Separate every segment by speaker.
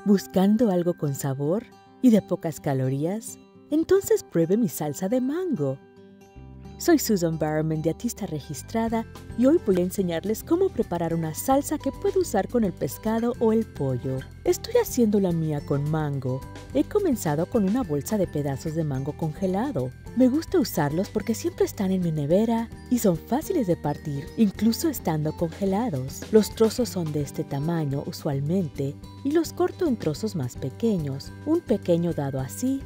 Speaker 1: ¿Buscando algo con sabor y de pocas calorías? Entonces pruebe mi salsa de mango. Soy Susan Barman, dietista registrada, y hoy voy a enseñarles cómo preparar una salsa que puedo usar con el pescado o el pollo. Estoy haciendo la mía con mango. He comenzado con una bolsa de pedazos de mango congelado. Me gusta usarlos porque siempre están en mi nevera y son fáciles de partir, incluso estando congelados. Los trozos son de este tamaño usualmente y los corto en trozos más pequeños, un pequeño dado así,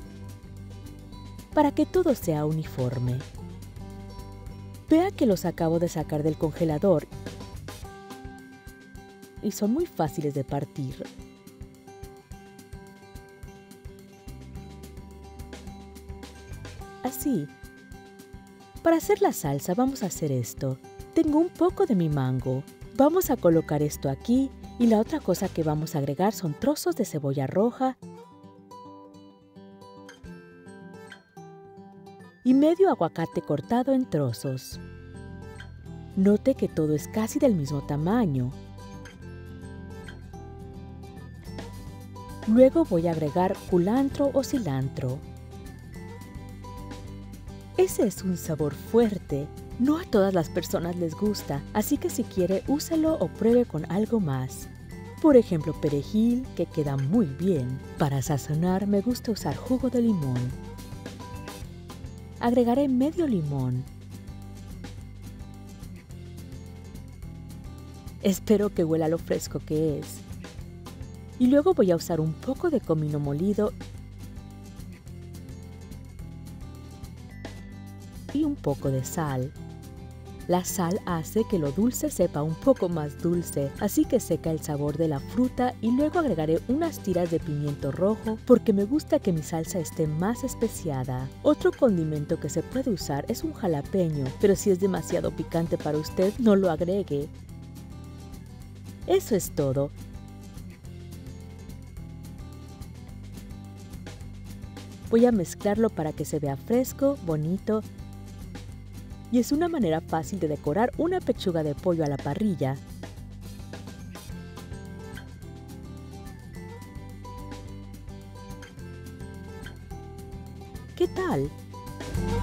Speaker 1: para que todo sea uniforme. Vea que los acabo de sacar del congelador y son muy fáciles de partir. Así. Para hacer la salsa vamos a hacer esto. Tengo un poco de mi mango. Vamos a colocar esto aquí y la otra cosa que vamos a agregar son trozos de cebolla roja y medio aguacate cortado en trozos. Note que todo es casi del mismo tamaño. Luego voy a agregar culantro o cilantro. Ese es un sabor fuerte. No a todas las personas les gusta, así que si quiere, úselo o pruebe con algo más. Por ejemplo, perejil, que queda muy bien. Para sazonar me gusta usar jugo de limón. Agregaré medio limón. Espero que huela lo fresco que es. Y luego voy a usar un poco de comino molido y un poco de sal. La sal hace que lo dulce sepa un poco más dulce, así que seca el sabor de la fruta y luego agregaré unas tiras de pimiento rojo porque me gusta que mi salsa esté más especiada. Otro condimento que se puede usar es un jalapeño, pero si es demasiado picante para usted, no lo agregue. Eso es todo. Voy a mezclarlo para que se vea fresco, bonito, y es una manera fácil de decorar una pechuga de pollo a la parrilla. ¿Qué tal?